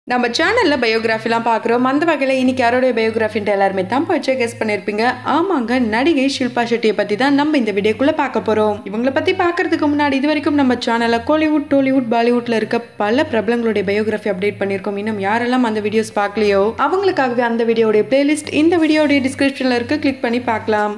நம்ம சேனல்ல பயோகிராஃபிலாம் பார்க்குறோம். அந்த வகையில் இன்னைக்கு யாரோடைய பயோகிராஃபின்ட்டு எல்லாருமே தான் போய் கெஸ் பண்ணியிருப்பீங்க. ஆமாங்க, நடிகை ஷில்பா ஷெட்டியை பற்றி தான் நம்ம இந்த வீடியோக்குள்ளே பார்க்க போகிறோம். இவங்களை பற்றி பார்க்கறதுக்கு முன்னாடி இது வரைக்கும் நம்ம சேனலில் கோலிவுட், டோலிவுட், பாலிவுட்டில் இருக்க பல பிரபலங்களுடைய பயோகிராஃபி அப்டேட் பண்ணியிருக்கோம். இன்னும் யாரெல்லாம் அந்த வீடியோஸ் பார்க்கலையோ அவங்களுக்காகவே அந்த வீடியோடைய பிளேலிஸ்ட் இந்த வீடியோடைய டிஸ்கிரிப்ஷனில் இருக்குது, கிளிக் பண்ணி பார்க்கலாம்.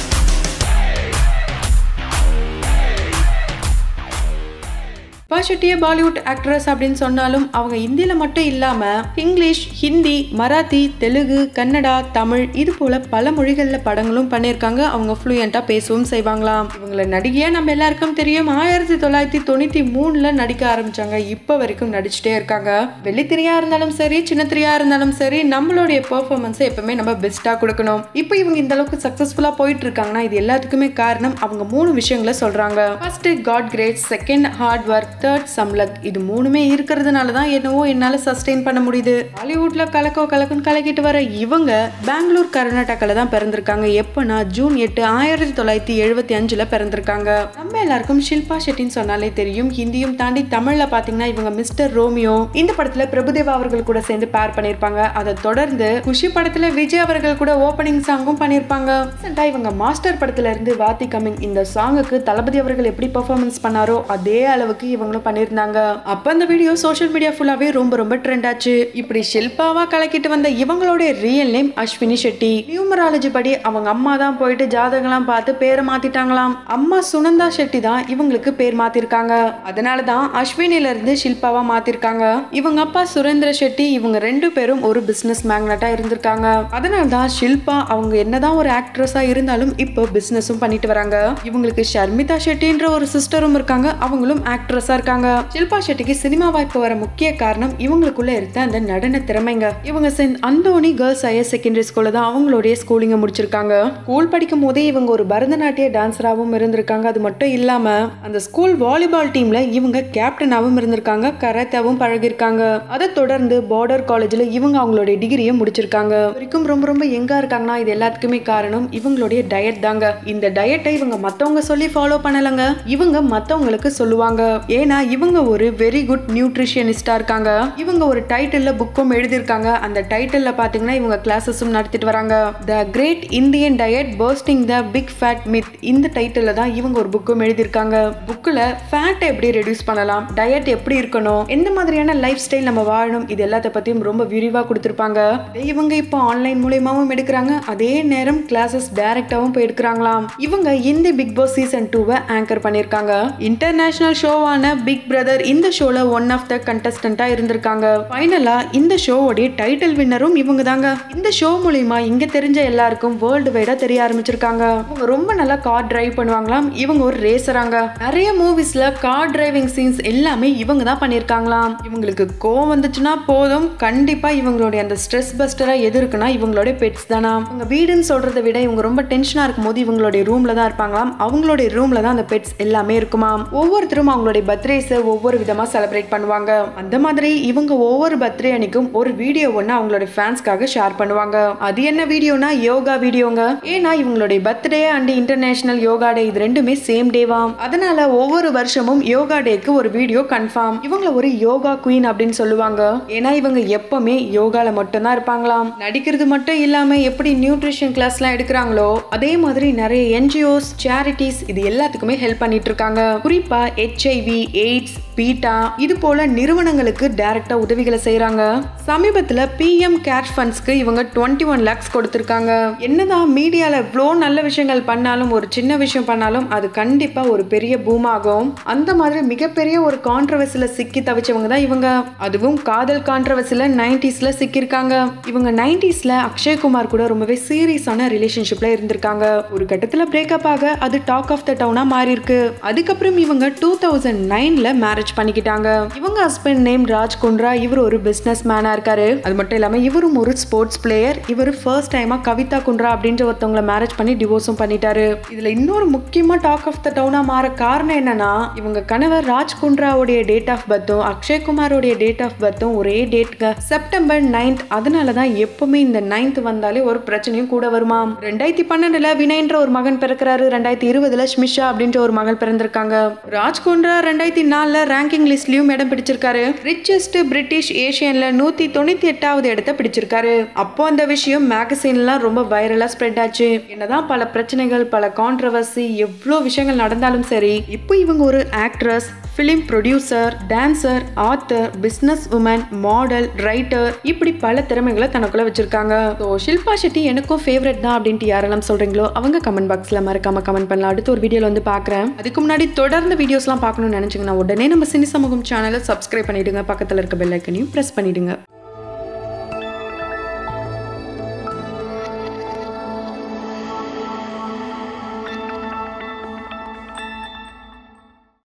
ஷில்பா ஷெட்டியை பாலிவுட் ஆக்ட்ரஸ் அப்படின்னு சொன்னாலும் அவங்க இந்தியில மட்டும் இல்லாம இங்கிலீஷ், ஹிந்தி, மராத்தி, தெலுங்கு, கன்னடா, தமிழ் இது போல பல மொழிகளில் படங்களும் பண்ணியிருக்காங்க. அவங்க ஃப்ளூயண்டா பேசவும் செய்வாங்களாம். இவங்களை நடிகையா நம்ம எல்லாருக்கும் தெரியும். 1993 நடிக்க ஆரம்பிச்சாங்க. இப்போ வரைக்கும் நடிச்சுட்டே இருக்காங்க. வெள்ளித்திரையா இருந்தாலும் சரி, சின்ன திரையா இருந்தாலும் சரி, நம்மளுடைய பெர்ஃபார்மன்ஸை எப்பவுமே நம்ம பெஸ்டா கொடுக்கணும். இப்போ இவங்க இந்த அளவுக்கு சக்சஸ்ஃபுல்லா போயிட்டு இருக்காங்கன்னா இது எல்லாத்துக்குமே காரணம் அவங்க 3 விஷயங்களை சொல்றாங்க. First god grace, second hard work, third some luck. இது 3மே இருக்கிறதுனால தான் என்னவோ என்னால சஸ்டெயின் பண்ண முடியுது. பாலிவுட்ல கலக்குன்னு கலக்கிட்டு வர இவங்க பெங்களூர், கர்நாடகால தான் பிறந்திருக்காங்க. எப்பனா ஜூன் 8, 1975 பிறந்திருக்காங்க. நம்ம எல்லாருக்கும் ஷில்பா ஷெட்டின்னு சொன்னாலே தெரியும். ஹிந்தியும் தாண்டி தமிழ்ல பாத்தீங்கன்னா இவங்க மிஸ்டர் ரோமியோ இந்த படத்துல பிரபுதேவா அவர்கள் கூட சேர்ந்து பேர் பண்ணிருப்பாங்க. அதை தொடர்ந்து குஷி படத்துல விஜய் அவர்கள் கூட ஓபனிங் சாங்கும் பண்ணிருப்பாங்க. இவங்க மாஸ்டர் படத்துல இருந்து வாத்தி கமிங் இந்த சாங்குக்கு தளபதி அவர்கள் எப்படி பெர்ஃபார்மன்ஸ் பண்ணாரோ அதே அளவுக்கு இவங்களும் பண்ணிருந்தாங்க. அப்ப அந்த வீடியோ சோஷியல் மீடியா ஃபுல்லாவே ரொம்ப ட்ரெண்ட் ஆச்சு. இப்படி ஷில்பாவா கலக்கிட்டு வந்த இவங்களுடைய real name Ashwini Shetty. Numerology படி அவங்க அம்மா தான் போயிட்டு ஜாதகம்லாம் பார்த்து பேரை மாத்திட்டாங்களாம். அம்மா சுனந்தா ஷெட்டி தான் இவங்களுக்கு பேர் மாத்திருக்காங்க. அதனாலதான் அஸ்வினில இருந்து ஷில்பாவா மாத்திருக்காங்க. இவங்க அப்பா சுரேந்திர ஷெட்டி. இவங்க 2 பேரும் ஒரு பிசினஸ் மேக்னட்டா இருந்திருக்காங்க. அதனாலதான் ஷில்பா அவங்க என்னதான் ஒரு ஆக்ட்ரஸா இருந்தாலும் இப்போ பிசினஸும் பண்ணிட்டு வராங்க. இவங்களுக்கு ஷர்மிதா ஷெட்டின்ற ஒரு சிஸ்டரும் இருக்காங்க. அவங்களும் ஆக்ட்ரஸா இருக்காங்க. ஷில்பா ஷெட்டிக்கு சினிமா வாய்ப்பு வர முக்கிய காரணம் இவங்களுக்குள்ள இருந்த அந்த நடன திறமைங்க. இவங்க saint Anthony girls higher secondary ஸ்கூல்ல தான் அவங்களுடைய ஸ்கூலிங்க முடிச்சிருக்காங்க. ஸ்கூல் படிக்கும் போதே இவங்க ஒரு பரதநாட்டிய டான்சராகவும் இருந்திருக்காங்க. அது மட்டும் இல்லாம அந்த ஸ்கூல் வாலிபால் டீம்ல இவங்க கேப்டனாகவும் இருந்திருக்காங்க. கராத்தேவும் பழகிருக்காங்க. அதை தொடர்ந்து பார்டர் காலேஜ்ல இவங்க அவங்களுடைய டிகிரியும் முடிச்சிருக்காங்க. வரைக்கும் ரொம்ப எங்கா இருக்காங்கன்னா இது எல்லாத்துக்குமே காரணம் இவங்களுடைய டயட் தாங்க. இந்த டயட்டை இவங்க மத்தவங்க சொல்லி ஃபாலோ பண்ணலங்க. இவங்க மத்தவங்களுக்கு சொல்லுவாங்க. ஏன்னா இவங்க ஒரு வெரி குட் நியூட்ரிஷனிஸ்டா இருக்காங்க. இவங்க ஒரு டைட்டில்ல புக்கும் எழுதியிருக்காங்க. அந்த டைட்டில்ல பாத்தீங்கன்னா இவங்க கிளாஸஸும் நடத்திட்டு வராங்க. The great Indian diet bursting the big fat myth. இந்த டைட்டில்ல தான் இவங்க ஒரு புக்கும் எழுதியிருக்காங்க. புக்ல ஃபேட் எப்படி ரெடியூஸ் பண்ணலாம், டயட் எப்படி இருக்கணும், எந்த மாதிரியான லைஃப் ஸ்டைல் நம்ம வாழணும், இது எல்லாத்த பத்தியும் ரொம்ப விரிவா கொடுத்திருப்பாங்க. இவங்க இப்போ ஆன்லைன் மூலமாவும் எடுக்கிறாங்க. அதே நேரம் கிளாஸஸ் டைரக்டாவும் போய் எடுக்கிறாங்களாம். இவங்க Hindi Bigg Boss season 2 anchor பண்ணிருக்காங்க. இன்டர்நேஷனல் ஷோவான பிக் பிரதர் இந்த ஷோல ஒன் ஆஃப் த கண்டஸ்டன்டா இருந்திருக்காங்க. ஃபைனலா இந்த ஷோவோட டைட்டில் வின்னரும் இவங்க தாங்க. இந்த ஷோ மூலமா இங்க தெரிஞ்ச எல்லாருக்கும் வேர்ல்டு வைடா தெரிய ஆரம்பிச்சிருக்காங்க. இவங்க ரொம்ப நல்லா கார் டிரைவ் பண்ணுவாங்களாம். இவங்க ஒரு ரேசராங்க. நிறைய மூவிஸ்ல கார் டிரைவிங் சீன்ஸ் எல்லாமே இவங்க தான் பண்ணிருக்காங்களாம். இவங்களுக்கு கோவம் வந்துச்சுன்னா போதும், கண்டிப்பா இவங்களுடைய அந்த ஸ்ட்ரெஸ் பஸ்டரா எது இருக்குன்னா இவங்களுடைய பெட்ஸ் தானா. அவங்க வீடுன்னு சொல்றதை விட இவங்க ரொம்ப டென்ஷனா இருக்கும் போது இவங்களுடைய ரூம்ல தான் இருப்பாங்களாம். அவங்களுடைய ரூம்ல தான் அந்த பெட்ஸ் எல்லாமே இருக்குமாம். ஒவ்வொருத்தரும் அவங்களுடைய பர்த்டேஸை ஒவ்வொரு விதமா செலிப்ரேட் பண்ணுவாங்க. அந்த மாதிரி இவங்க ஒவ்வொரு பர்த்டே அன்னைக்கும் ஒரு வீடியோ ஒன்று அவங்களுடைய ஃபேன்ஸ்க்காக ஷேர் பண்ணுவாங்க. அது என்ன வீடியோனா யோகா வீடியோங்க. ஏன்னா இவங்களுடைய birthday and international yoga day இது ரெண்டுமே சேம் டேவாம். அதனால ஒவ்வொரு வருஷமும் யோகா டேக்கு ஒரு வீடியோ கன்ஃபார்ம். இவங்களை ஒரு யோகா குயின் அப்படின்னு சொல்லுவாங்க. ஏன்னா இவங்க எப்பவுமே யோகால மட்டும் தான் இருப்பாங்களாம். நடிக்கிறது மட்டும் இல்லாம எப்படி நியூட்ரிஷன் கிளாஸ்லாம் எடுக்கிறாங்களோ அதே மாதிரி நிறைய என்ஜிஓஸ், சேரிட்டிஸ் இது எல்லாத்துக்குமே ஹெல்ப் பண்ணிட்டு இருக்காங்க. குறிப்பா HIV, எய்ட்ஸ், பீட்டா இது போல நிறுவனங்களுக்கு டைரக்டா உதவிகளை செய்யறாங்க. சமீபத்துல PM கேர் ஃபண்ட்ஸ்க்கு இவங்க 21 lakhs கொடுத்திருக்காங்க. என்னதான் மீடியால இவ்வளோ நல்ல விஷயங்கள் பண்ணாலும் ஒரு சின்ன விஷயம் பண்ணாலும் அது கண்டிப்பா ஒரு பெரிய பூம் ஆகும். அந்த மாதிரி மிகப்பெரிய ஒரு கான்ட்ரவர்சில சிக்கி தவிச்சவங்க தான் இவங்க. அதுவும் காதல் கான்ட்ரவர்சில 90s சிக்கிருக்காங்க. இவங்க 90s அக்ஷய்குமார் கூட ரொம்பவே சீரியஸான ரிலேஷன்ஷிப்ல இருந்திருக்காங்க. ஒரு கட்டத்துல பிரேக்கப் ஆக அது டாக் ஆஃப் த டவுனா மாறி இருக்கு. அதுக்கப்புறம் இவங்க 2009 மேரேஜ் பண்ணிக்கிட்டாங்க. இவங்க ஹஸ்பண்ட் நேம் ராஜ் குண்ட்ரா. இவர் ஒரு பிசினஸ் மேனா இருக்காரு. அது மட்டும் இல்லாம இவரும் ஒரு ஸ்போர்ட்ஸ் பிளேயர். இவர் ஃபர்ஸ்ட் டைமா கவிதா குண்ட்ரா அப்படின்ற ஒருத்தவங்களை மேரேஜ் பண்ணி டிவோர்ஸும் பண்ணிட்டாரு. இதுல இன்னொரு முக்கியமா டாக் ஆஃப் த டவுனா மாற காரணம் என்னன்னா இவங்க கணவர் ராஜ் குண்ட்ராவுடைய டேட் ஆஃப் பர்த்தும் அக்ஷய்குமாரோடைய டேட் ஆஃப் பர்த்தும் ஒரே டேட்ங்க, செப்டம்பர் 9. அதனாலதான் எப்பவுமே இந்த 9th வந்தாலே ஒரு பிரச்சனையும் கூட வருமா. 2012 வினய்ன்ற ஒரு மகன் பிறக்கிறாரு. 2020 ஸ்மிஷா அப்படின்ற ஒரு மகள் பிறந்திருக்காங்க. ராஜ் குண்ட்ரா 2004 ரேங்கிங் லிஸ்ட்லயும் இடம் பிடிச்சிருக்காரு. ரிச்சஸ்ட் பிரிட்டிஷ் ஏஷியன்ல 198வது இடத்தை பிடிச்சிருக்காரு. அப்போ அந்த விஷயம் மேகசின்லாம் ரொம்ப வைரலா ஸ்ப்ரெட் ஆச்சு. என்னதான் பல பிரச்சனைகள், பல கான்ட்ரவர்சி, எவ்வளோ விஷயங்கள் நடந்தாலும் சரி, இப்போ இவங்க ஒரு actress, film producer, dancer, author, business woman, model, writer, இப்படி பல திறமைகளை தனக்குள்ள வச்சிருக்காங்க. ஸோ ஷில்பா ஷெட்டி எனக்கும் ஃபேவரட் தான் அப்படின்ட்டு யாரெல்லாம் சொல்றீங்களோ அவங்க கமெண்ட் பாக்ஸ்ல மறக்காம கமெண்ட் பண்ணலாம். அடுத்த ஒரு வீடியோல வந்து பார்க்குறேன். அதுக்கு முன்னாடி தொடர்ந்து வீடியோஸ்லாம் பார்க்கணும்னு நினைச்சீங்கன்னா உடனே நம்ம சினி சமூகம் சேனலை சப்ஸ்கிரைப் பண்ணிடுங்க. பக்கத்தில் இருக்க பெல் ஐக்கனையும் பிரஸ் பண்ணிடுங்க.